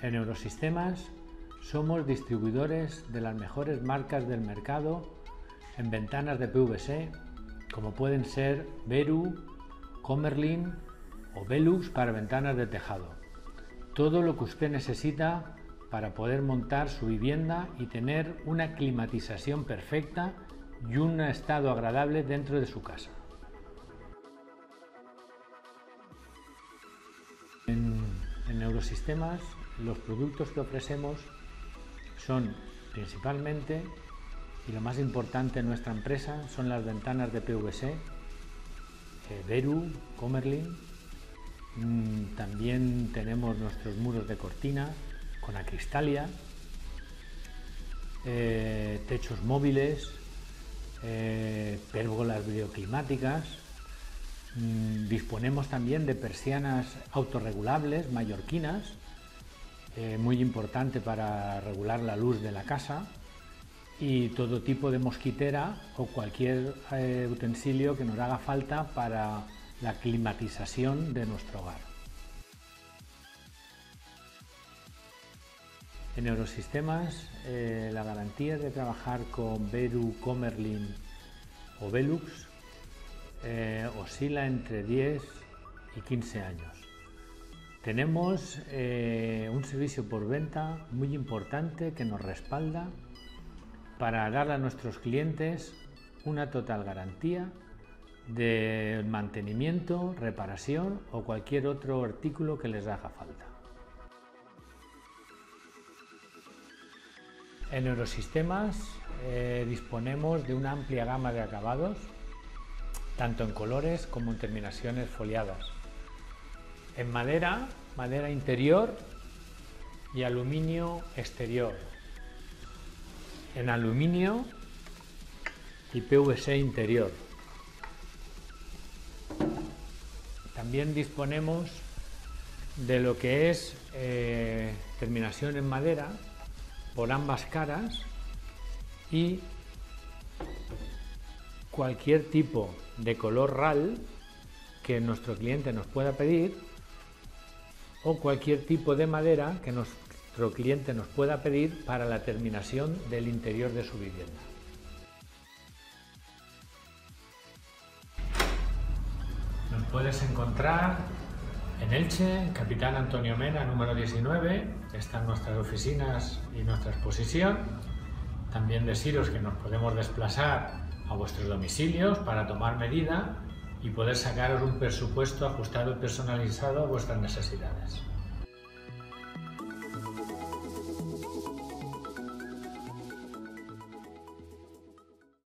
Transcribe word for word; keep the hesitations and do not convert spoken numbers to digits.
En Eurosistemas somos distribuidores de las mejores marcas del mercado en ventanas de P V C, como pueden ser Veru, Comerlin o Velux para ventanas de tejado. Todo lo que usted necesita para poder montar su vivienda y tener una climatización perfecta y un estado agradable dentro de su casa. En, en Eurosistemas los productos que ofrecemos son principalmente, y lo más importante en nuestra empresa, son las ventanas de P V C, eh, Veru, Comerlin. Mm, también tenemos nuestros muros de cortina con Acristalia, eh, techos móviles, eh, pérgolas bioclimáticas. Mm, disponemos también de persianas autorregulables mallorquinas, eh, muy importante para regular la luz de la casa, y todo tipo de mosquitera o cualquier eh, utensilio que nos haga falta para la climatización de nuestro hogar. En Eurosistemas eh, la garantía de trabajar con Veru, Comerlin o Velux eh, oscila entre diez y quince años. Tenemos eh, un servicio por venta muy importante que nos respalda para darle a nuestros clientes una total garantía de mantenimiento, reparación o cualquier otro artículo que les haga falta. En Eurosistemas eh, disponemos de una amplia gama de acabados, tanto en colores como en terminaciones foliadas. En madera, madera interior y aluminio exterior. En aluminio y P V C interior. También disponemos de lo que es eh, terminación en madera por ambas caras y cualquier tipo de color R A L que nuestro cliente nos pueda pedir, o cualquier tipo de madera que nuestro cliente nos pueda pedir para la terminación del interior de su vivienda. Nos puedes encontrar en Elche, en Capitán Antonio Mena, número diecinueve, están nuestras oficinas y nuestra exposición. También deciros que nos podemos desplazar a vuestros domicilios para tomar medida y poder sacaros un presupuesto ajustado y personalizado a vuestras necesidades.